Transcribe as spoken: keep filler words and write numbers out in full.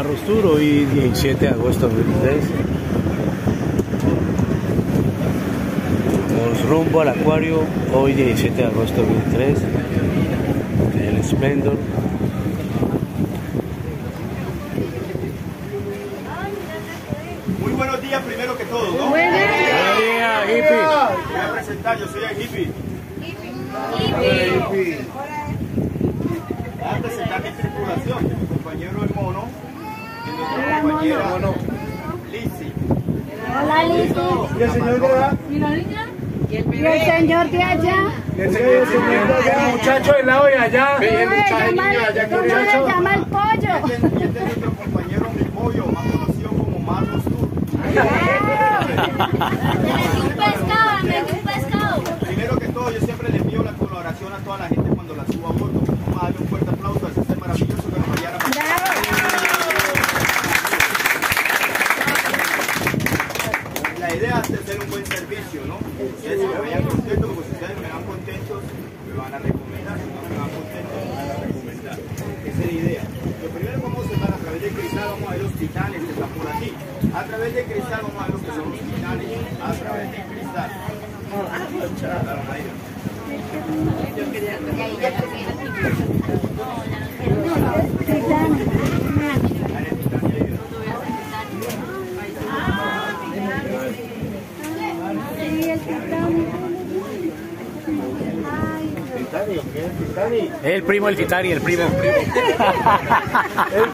Carros Tour, hoy diecisiete de agosto de dos mil tres. Vamos rumbo al acuario, hoy diecisiete de agosto de dos mil tres. El Splendor. Muy buenos días primero que todo, ¿no? Buenos días, hippie. Voy a presentar, yo soy el hippie. Hippie. Voy a presentar mi tripulación, mi compañero el mono y nuestra compañera Lizzy. Hola, Lizzy. ¿Y el señor de edad? ¿Y la niña? ¿Y el señor de allá? ¿Y el señor de allá? Muchacho del lado de allá. ¿Cómo le llama el pollo? Y este es nuestro compañero mi pollo, más conocido como Marcos Tour. Un pescado, me un pescado. Primero que todo, yo siempre le envío la colaboración a toda la gente cuando la subo a bordo. Vamos a darle un fuerte aplauso a ese ser maravilloso que nos vaya a La idea es hacer un buen servicio, ¿no? Ustedes se me vayan contentos, porque si ustedes me van contentos, me van a recomendar. Si no me van contentos, me van a recomendar. Esa es la idea. Lo primero vamos a estar a través de Cristal, vamos a ver los titanes que están por aquí. A través de Cristal vamos a ver los que son los titanes. A través de Cristal. El primo del Titani, el primo.